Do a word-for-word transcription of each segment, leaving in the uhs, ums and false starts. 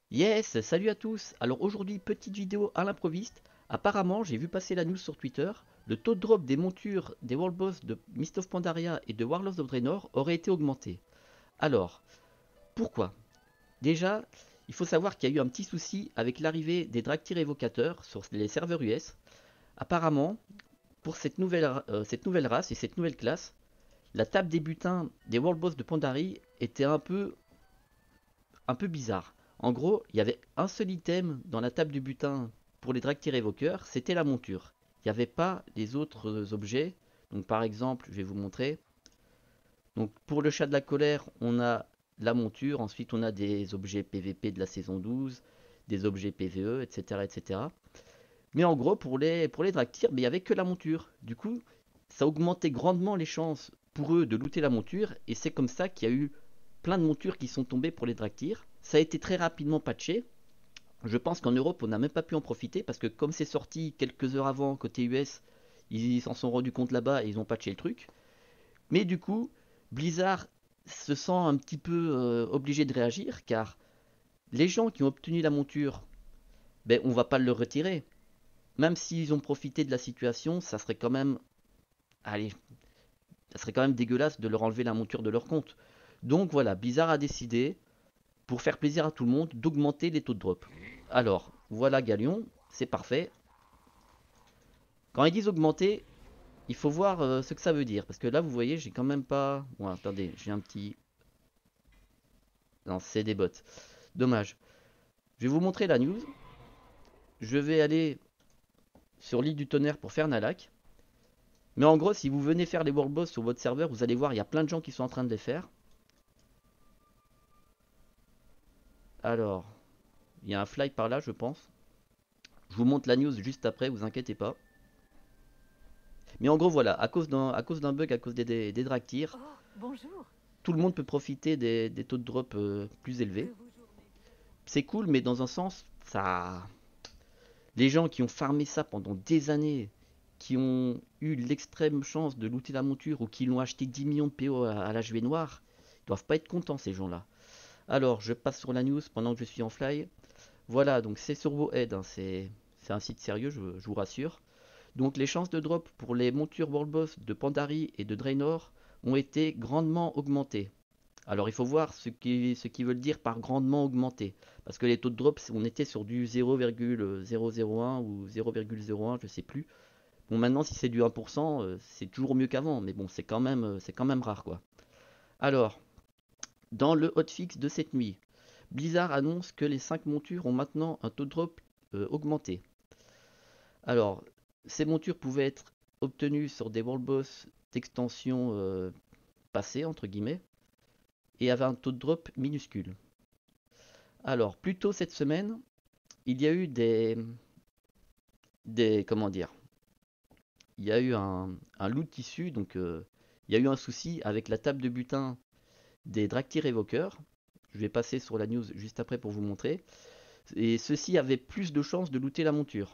Yes, salut à tous. Alors aujourd'hui, petite vidéo à l'improviste. Apparemment, j'ai vu passer la news sur Twitter. Le taux de drop des montures des World Boss de Mist of Pandaria et de Warlords of Draenor aurait été augmenté. Alors, pourquoi? Déjà, il faut savoir qu'il y a eu un petit souci avec l'arrivée des Draktyr évocateurs sur les serveurs U S. Apparemment, pour cette nouvelle, euh, cette nouvelle race et cette nouvelle classe, la table des butins des World Boss de Pandarie était un peu un peu bizarre. En gros, il y avait un seul item dans la table du butin pour les Draktyr évoqueurs, c'était la monture. Il n'y avait pas les autres objets. Donc par exemple, je vais vous montrer. Donc pour le chat de la colère, on a la monture, ensuite on a des objets P V P de la saison douze, des objets P V E, et cetera et cetera. Mais en gros, pour les, pour les Draktyr, il n'y avait que la monture. Du coup, ça augmentait grandement les chances pour eux de looter la monture, et c'est comme ça qu'il y a eu plein de montures qui sont tombées pour les Draktyr. Ça a été très rapidement patché. Je pense qu'en Europe, on n'a même pas pu en profiter parce que comme c'est sorti quelques heures avant côté U S, ils s'en sont rendus compte là-bas et ils ont patché le truc. Mais du coup, Blizzard se sent un petit peu euh, obligé de réagir car les gens qui ont obtenu la monture, ben on va pas le retirer. Même s'ils ont profité de la situation, ça serait quand même, allez, ça serait quand même dégueulasse de leur enlever la monture de leur compte. Donc voilà, Blizzard a décidé pour faire plaisir à tout le monde, d'augmenter les taux de drop. Alors, voilà Galion, c'est parfait. Quand ils disent augmenter, il faut voir euh, ce que ça veut dire. Parce que là, vous voyez, j'ai quand même pas... Bon, attendez, j'ai un petit... Non, c'est des bots. Dommage. Je vais vous montrer la news. Je vais aller sur l'île du tonnerre pour faire Nalak. Mais en gros, si vous venez faire les World Boss sur votre serveur, vous allez voir, il y a plein de gens qui sont en train de les faire. Alors, il y a un fly par là, je pense. Je vous montre la news juste après, vous inquiétez pas. Mais en gros, voilà, à cause d'un à cause d'un bug, à cause des, des, des Draktyr, Oh, bonjour. tout le monde peut profiter des, des taux de drop euh, plus Que élevés. vos journées. C'est cool, mais dans un sens, ça. Les gens qui ont farmé ça pendant des années, qui ont eu l'extrême chance de looter la monture ou qui l'ont acheté dix millions de P O à, à la juée noire, ils doivent pas être contents ces gens-là. Alors, je passe sur la news pendant que je suis en fly. Voilà, donc c'est sur vos aides, hein, c'est un site sérieux, je, je vous rassure. Donc les chances de drop pour les montures World Boss de Pandarie et de Draenor ont été grandement augmentées. Alors il faut voir ce qu'ils ce qu veulent dire par grandement augmenté. Parce que les taux de drop, on était sur du zéro virgule zéro zéro un ou zéro virgule zéro un, je sais plus. Bon maintenant si c'est du un pour cent, euh, c'est toujours mieux qu'avant, mais bon c'est quand même euh, c'est quand même rare quoi. Alors, dans le hotfix de cette nuit, Blizzard annonce que les cinq montures ont maintenant un taux de drop euh, augmenté. Alors, ces montures pouvaient être obtenues sur des World Boss d'extension euh, passée entre guillemets et avaient un taux de drop minuscule. Alors, plus tôt cette semaine, il y a eu des, des comment dire, il y a eu un, un loot issu, donc euh, il y a eu un souci avec la table de butin des Draktyr évoceurs. Je vais passer sur la news juste après pour vous montrer. Et ceux-ci avaient plus de chances de looter la monture.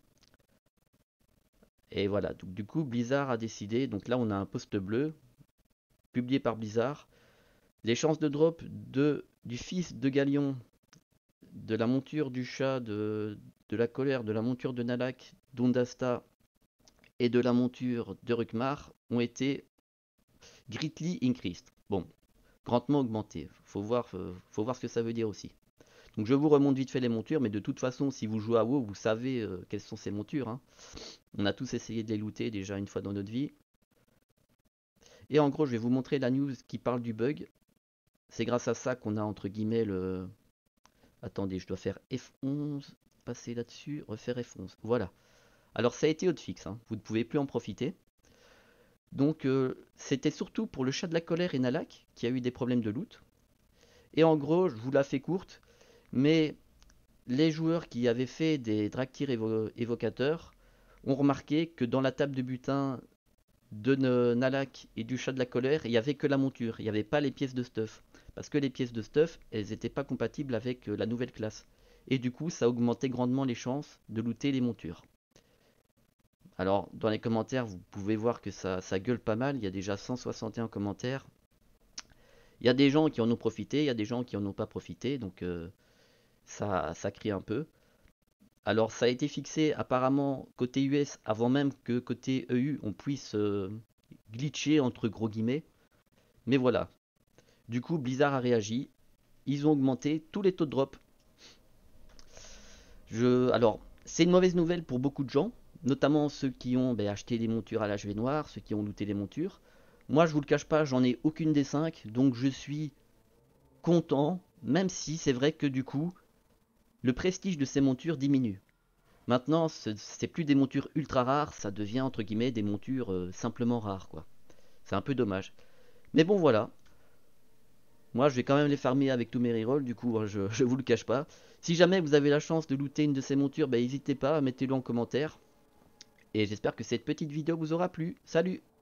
Et voilà, donc du coup Blizzard a décidé, donc là on a un post bleu, publié par Blizzard. Les chances de drop de, du fils de Galion, de la monture du chat, de, de la colère, de la monture de Nalak, d'Ondasta et de la monture de Rukmar ont été greatly increased. Bon, grandement augmenté. Faut voir, faut, faut voir ce que ça veut dire aussi. Donc je vous remonte vite fait les montures, mais de toute façon, si vous jouez à WoW, vous savez euh, quelles sont ces montures. Hein. On a tous essayé de les looter déjà une fois dans notre vie. Et en gros, je vais vous montrer la news qui parle du bug. C'est grâce à ça qu'on a entre guillemets le... Attendez, je dois faire F onze, passer là-dessus, refaire F onze. Voilà. Alors ça a été hotfix, hein. Vous ne pouvez plus en profiter. Donc euh, c'était surtout pour le chat de la colère et Nalak qui a eu des problèmes de loot. Et en gros, je vous la fais courte, mais les joueurs qui avaient fait des Draktyr évo évocateurs ont remarqué que dans la table de butin de Nalak et du chat de la colère, il n'y avait que la monture, il n'y avait pas les pièces de stuff. Parce que les pièces de stuff, elles n'étaient pas compatibles avec la nouvelle classe. Et du coup, ça augmentait grandement les chances de looter les montures. Alors, dans les commentaires, vous pouvez voir que ça, ça gueule pas mal. Il y a déjà cent soixante et un commentaires. Il y a des gens qui en ont profité, il y a des gens qui en ont pas profité. Donc, euh, Ça, ça crie un peu. Alors ça a été fixé apparemment côté U S avant même que côté E U on puisse euh, glitcher entre gros guillemets. Mais voilà. Du coup Blizzard a réagi. Ils ont augmenté tous les taux de drop. Je... Alors c'est une mauvaise nouvelle pour beaucoup de gens, notamment ceux qui ont ben, acheté des montures à l'H V noir, ceux qui ont looté les montures. Moi je vous le cache pas, j'en ai aucune des cinq, donc je suis content, même si c'est vrai que du coup le prestige de ces montures diminue. Maintenant, c'est plus des montures ultra rares, ça devient entre guillemets des montures euh, simplement rares, quoi. C'est un peu dommage. Mais bon, voilà. Moi, je vais quand même les farmer avec tous mes rerolls, du coup, hein, je, je vous le cache pas. Si jamais vous avez la chance de looter une de ces montures, bah, n'hésitez pas, mettez-le en commentaire. Et j'espère que cette petite vidéo vous aura plu. Salut!